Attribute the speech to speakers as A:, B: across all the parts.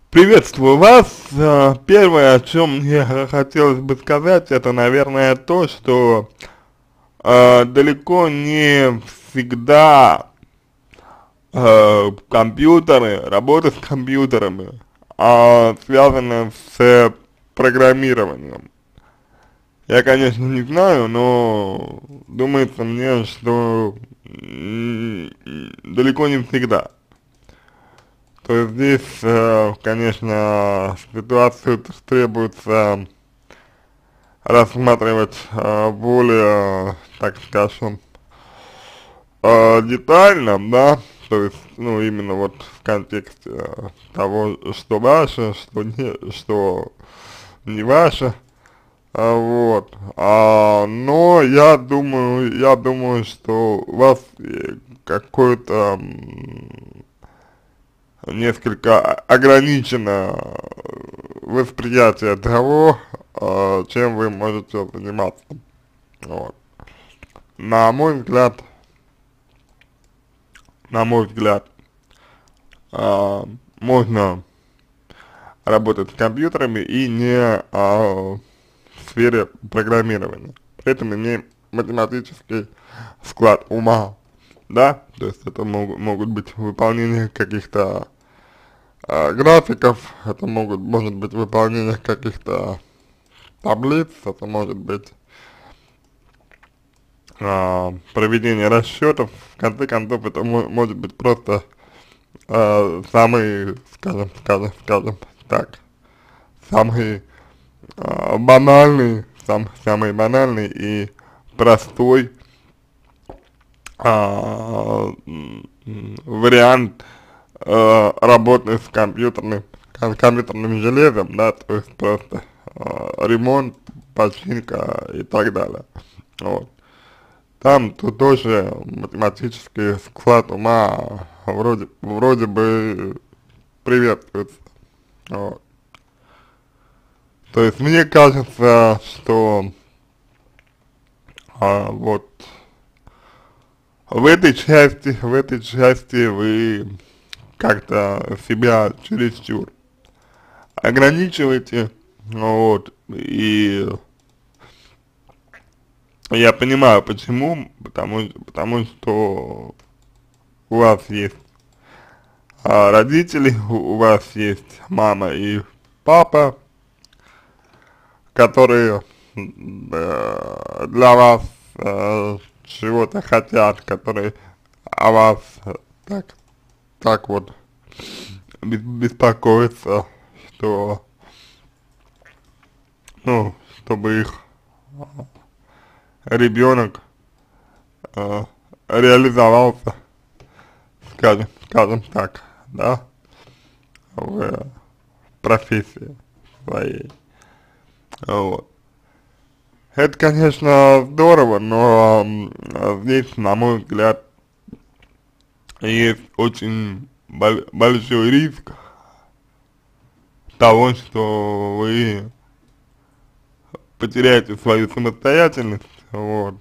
A: Приветствую вас. Первое, о чем мне хотелось бы сказать, это, наверное, то, что далеко не всегда компьютеры, работа с компьютерами связана с программированием. Я, конечно, не знаю, но думается мне, что далеко не всегда. То есть здесь, конечно, ситуацию требуется рассматривать более, так скажем, детально, да, то есть, ну, именно вот в контексте того, что ваше, что не ваше, вот, но я думаю, что у вас какое-то несколько ограничено восприятие того, чем вы можете заниматься. Вот. На мой взгляд, на мой взгляд, можно работать с компьютерами и не в сфере программирования. При этом имеем математический склад ума, да, то есть это могут быть выполнение каких-то графиков, это может быть выполнение каких-то таблиц, это может быть проведение расчетов, в конце концов это может быть просто самый, скажем так, самый самый банальный и простой вариант работы с компьютерным железом, да, то есть просто ремонт, починка и так далее. Вот. Там тут тоже математический склад ума вроде бы приветствуется. Вот. То есть мне кажется, что вот в этой части вы как-то себя чересчур ограничиваете, вот, и я понимаю почему, потому что у вас есть родители, у вас есть мама и папа, которые для вас чего-то хотят, которые о вас так, так вот беспокоятся, что, ну, чтобы их ребенок реализовался, скажем так, да, в профессии своей. Вот. Это, конечно, здорово, но здесь, на мой взгляд, есть очень большой риск того, что вы потеряете свою самостоятельность, вот.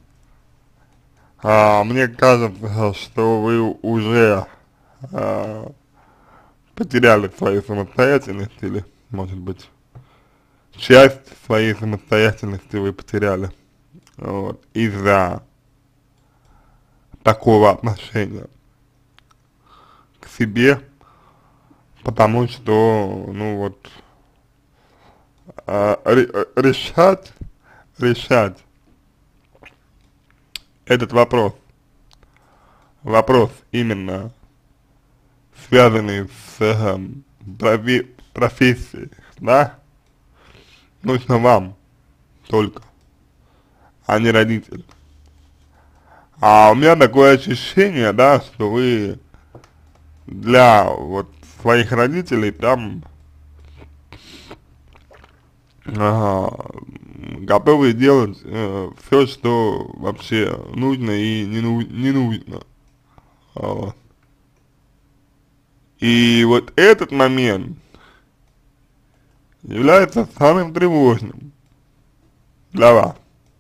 A: Мне кажется, что вы уже потеряли свою самостоятельность, или, может быть, часть своей самостоятельности вы потеряли, вот, из-за такого отношения к себе, потому что, ну вот, решать этот вопрос именно связанный с профессией, да, нужно вам только, а не родителям. У меня такое ощущение, да, что вы для вот своих родителей там готовы делать все, что вообще нужно и не нужно. Вот. И вот этот момент является самым тревожным для вас,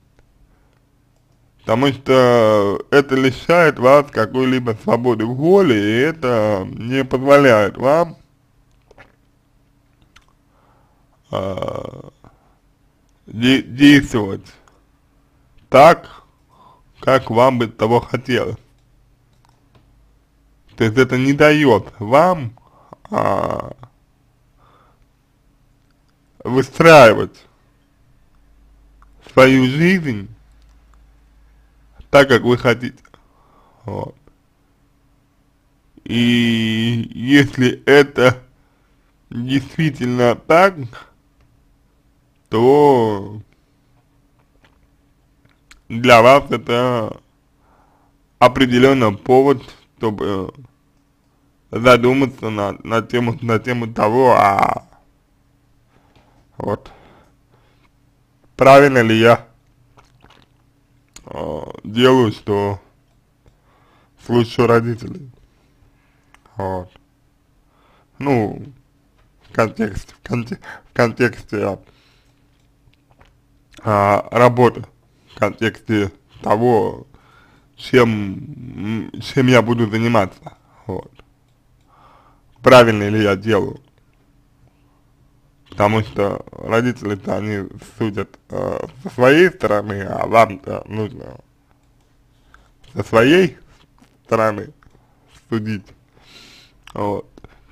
A: потому что это лишает вас какой-либо свободы воли, и это не позволяет вам а, действовать так, как вам бы того хотелось. То есть это не дает вам а, выстраивать свою жизнь так, как вы хотите. Вот. И если это действительно так, то для вас это определенно повод, чтобы задуматься на тему того, вот, правильно ли я делаю, что слушаю родителей. Вот. Ну, в контексте работы, в контексте того, чем я буду заниматься. Вот. Правильно ли я делаю. Потому что родители-то они судят со своей стороны, а вам-то нужно со своей стороны судить. Вот.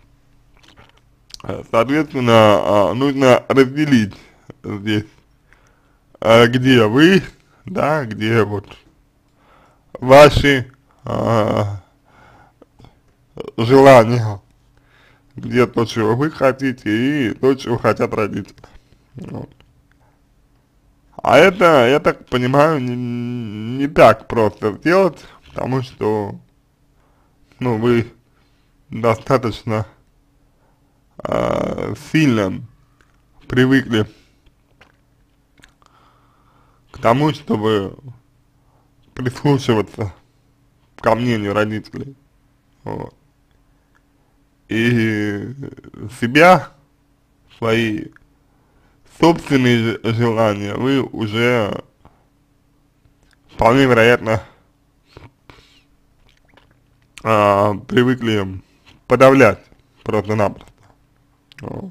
A: Соответственно, нужно разделить здесь, где вы, да, где вот ваши желания, где то, чего вы хотите, и то, чего хотят родители. Вот. А это, я так понимаю, не так просто сделать, потому что, ну, вы достаточно сильно привыкли к тому, чтобы прислушиваться ко мнению родителей. Вот. И себя, свои собственные желания вы уже вполне вероятно привыкли подавлять просто-напросто. Вот.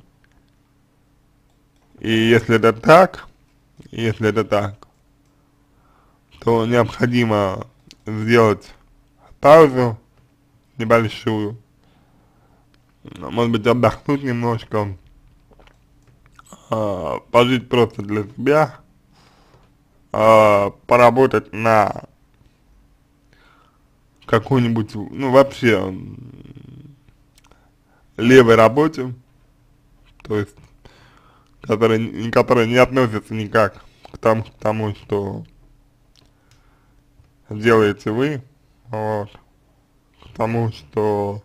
A: И если это так, то необходимо сделать паузу небольшую, может быть отдохнуть немножко, пожить просто для себя, поработать на какой-нибудь, ну вообще, левой работе, то есть, которая не относится никак к тому, что делаете вы, вот, к тому, что,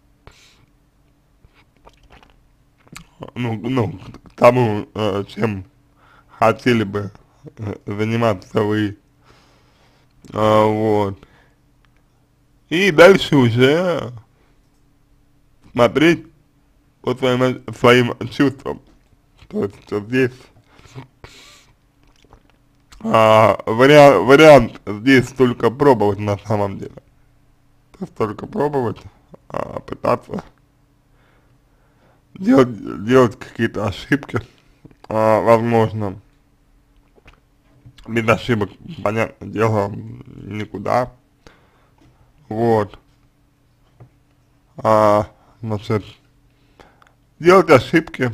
A: к тому, чем хотели бы заниматься вы, вот. И дальше уже смотреть по своим чувствам. То есть вот здесь вариант здесь только пробовать на самом деле. То есть только пробовать, пытаться делать какие-то ошибки, возможно, без ошибок, понятное дело, никуда. Вот. Значит, делать ошибки,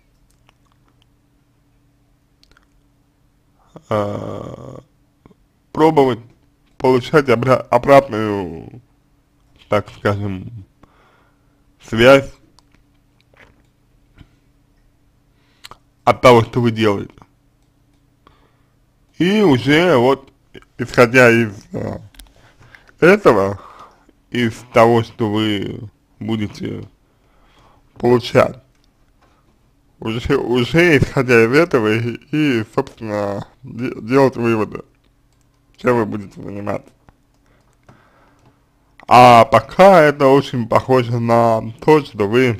A: пробовать получать обратную, так скажем, связь от того, что вы делаете. И уже вот, исходя из этого, из того, что вы будете получать, уже исходя из этого собственно, делать выводы, чем вы будете заниматься. А пока это очень похоже на то, что вы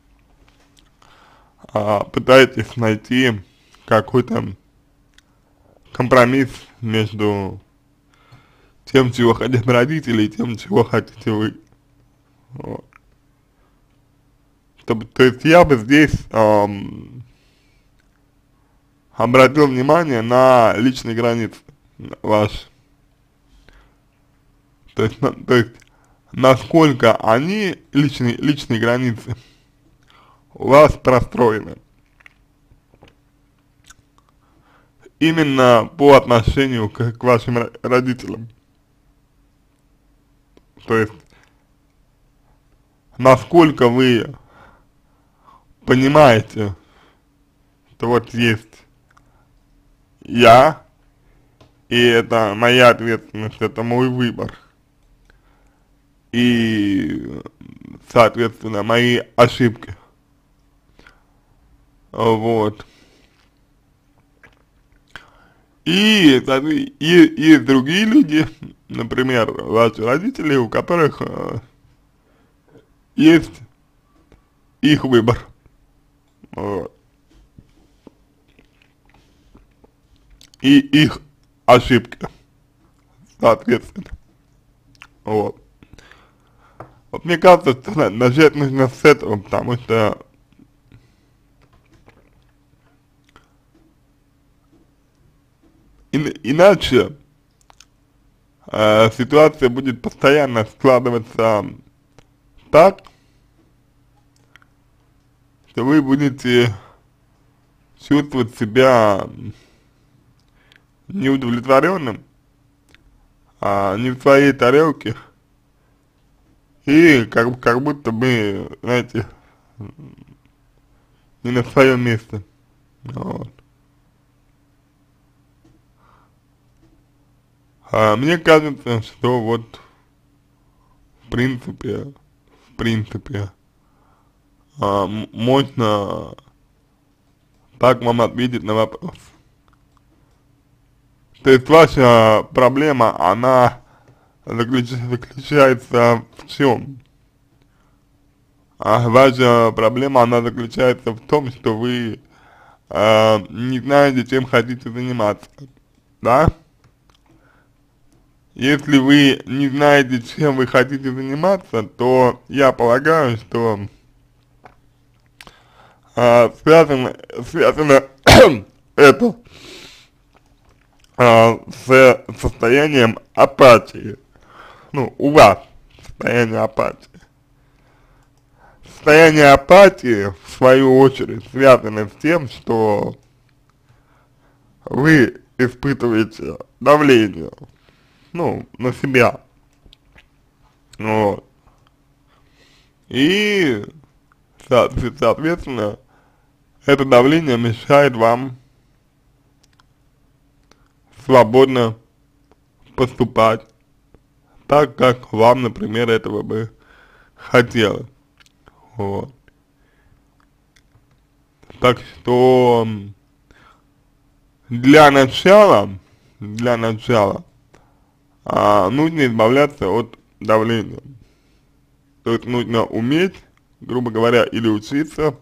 A: пытаетесь найти какой-то компромисс между тем, чего хотят родители, и тем, чего хотите вы. Вот. То есть я бы здесь обратил внимание на личные границы ваши. То есть насколько они, личные границы, у вас простроены. Именно по отношению к вашим родителям. То есть, насколько вы понимаете, что вот есть я, и это моя ответственность, это мой выбор. И, соответственно, мои ошибки. Вот. И есть другие люди, например, ваши родители, у которых есть их выбор. Вот. И их ошибки, соответственно. Вот. Вот мне кажется, что начать нужно с этого, потому что иначе ситуация будет постоянно складываться так, что вы будете чувствовать себя неудовлетворенным, не в своей тарелке, и как будто бы, знаете, не на своем месте. Вот. Мне кажется, что вот в принципе, можно так вам ответить на вопрос. То есть ваша проблема, она заключается в чем? Ваша проблема, она заключается в том, что вы не знаете, чем хотите заниматься, да? Если вы не знаете, чем вы хотите заниматься, то я полагаю, что связано это с состоянием апатии. Ну, у вас состояние апатии. Состояние апатии, в свою очередь, связано с тем, что вы испытываете давление, ну, на себя. Вот. И, соответственно, это давление мешает вам свободно поступать так, как вам, например, этого бы хотелось. Вот. Так что для начала нужно избавляться от давления. То есть нужно уметь, грубо говоря, или учиться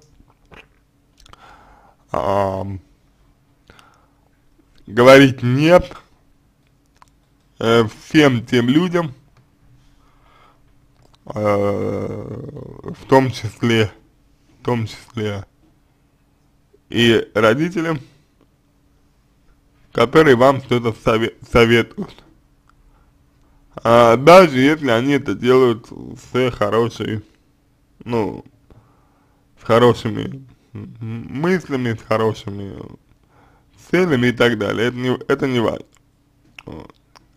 A: говорить нет всем тем людям, в том числе и родителям, которые вам что-то советуют. Даже если они это делают с хорошей, ну, с хорошими мыслями, с хорошими целями и так далее, это не важно. Вот.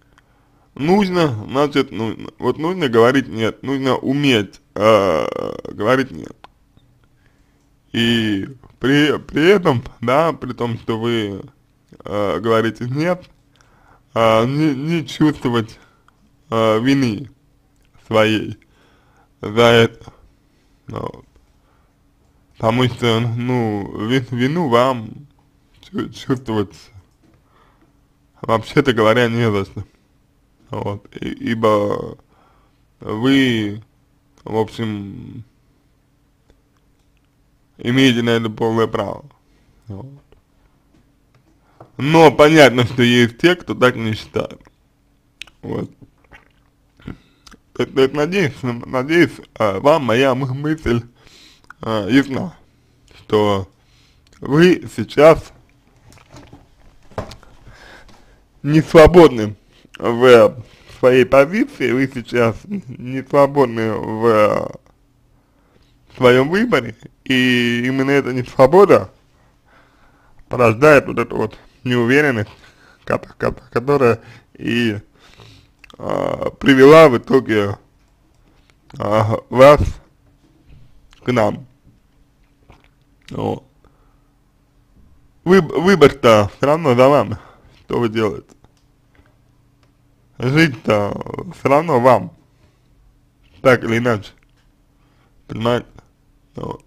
A: Нужно говорить нет, нужно уметь говорить нет. И при этом, да, при том, что вы говорите нет, не чувствовать вины своей за это. Вот. Потому что, ну, вину вам чувствовать, вообще-то говоря, не за что. Вот. Ибо вы, в общем, имеете на это полное право. Вот. Но понятно, что есть те, кто так не считает. Вот. Надеюсь, вам моя мысль ясна, что вы сейчас не свободны в своей позиции, вы сейчас не свободны в своем выборе, и именно эта несвобода порождает вот эту вот неуверенность, которая и привела в итоге вас к нам. Вот. Выбор-то все равно за вами, что вы делаете. Жить-то все равно вам, так или иначе, понимаете? Вот.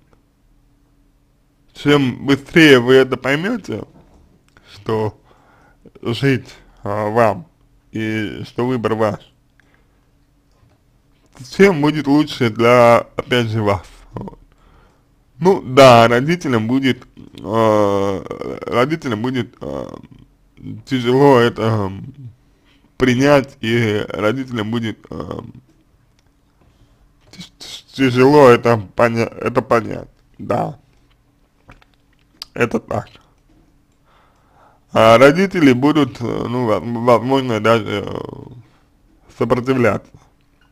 A: Чем быстрее вы это поймете, что жить вам и что выбор ваш, тем будет лучше для, опять же, вас. Вот. Ну да, родителям будет тяжело это принять, и родителям будет тяжело это понять, да, это так. А родители будут, ну, возможно, даже сопротивляться,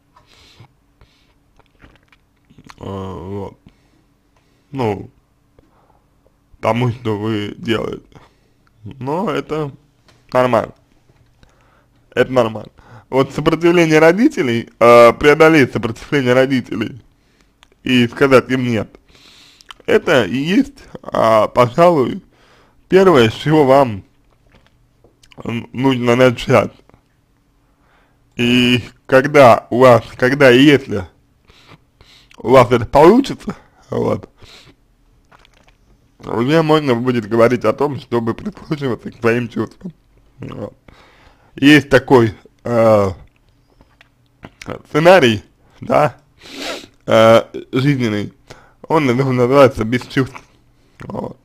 A: вот, ну, тому, что вы делаете, но это нормально. Это нормально. Вот сопротивление родителей, преодолеть сопротивление родителей и сказать им нет, это и есть, пожалуй, первое, с чего вам нужно начать. И когда и если у вас это получится, вот, уже можно будет говорить о том, чтобы прислушиваться к своим чувствам. Вот. Есть такой сценарий, да, жизненный, он называется «Без чувств». Вот.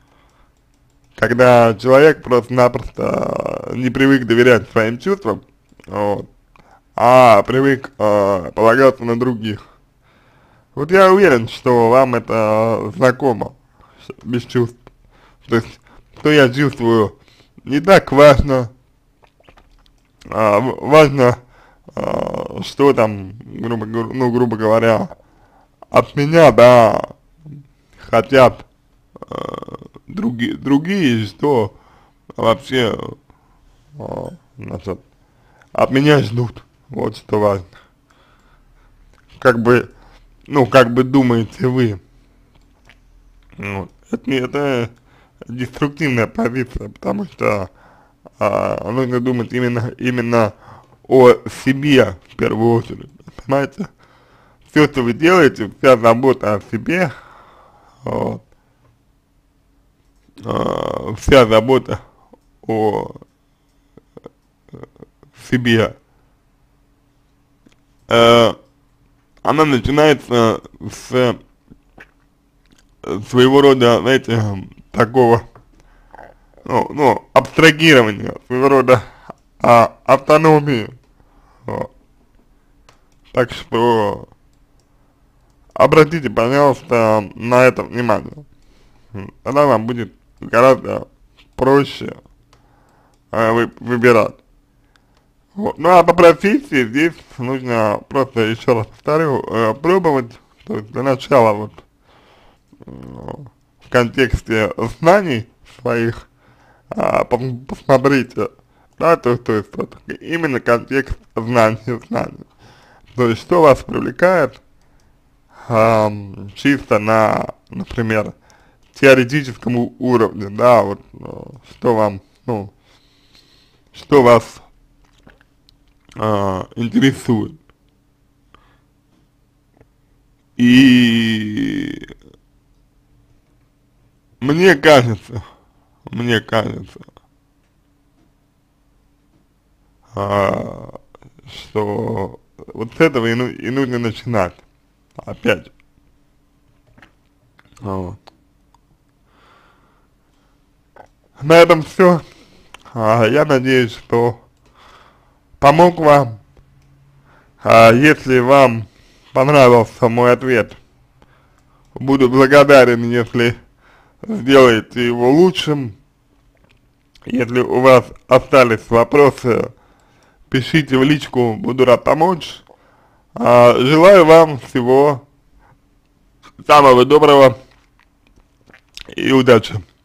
A: Когда человек просто-напросто не привык доверять своим чувствам, вот, а привык полагаться на других. Вот я уверен, что вам это знакомо, без чувств. То есть, что я чувствую, не так важно. Важно, что там, грубо говоря, от меня, да, хотят другие, что вообще, значит, от меня ждут, вот что важно. Как бы думаете вы, вот. Это деструктивная позиция, потому что нужно думать именно о себе в первую очередь, понимаете? Все, что вы делаете, вся забота о себе, вот, вся забота о себе, она начинается с своего рода, знаете, такого, абстрагирования, своего рода автономии. Вот. Так что обратите, пожалуйста, на это внимание. Тогда вам будет гораздо проще выбирать. Вот. Ну а по профессии здесь нужно просто, еще раз повторю, пробовать, то есть для начала вот в контексте знаний своих, посмотрите, да, то есть вот, именно контекст знаний. То есть что вас привлекает чисто на, например, теоретическом уровне, да, вот, что вам, что вас интересует. И мне кажется, что вот с этого и нужно начинать, опять же. Вот. На этом все. Я надеюсь, что помог вам. Если вам понравился мой ответ, буду благодарен, если сделаете его лучшим, Если у вас остались вопросы, пишите в личку, буду рад помочь. Желаю вам всего самого доброго и удачи.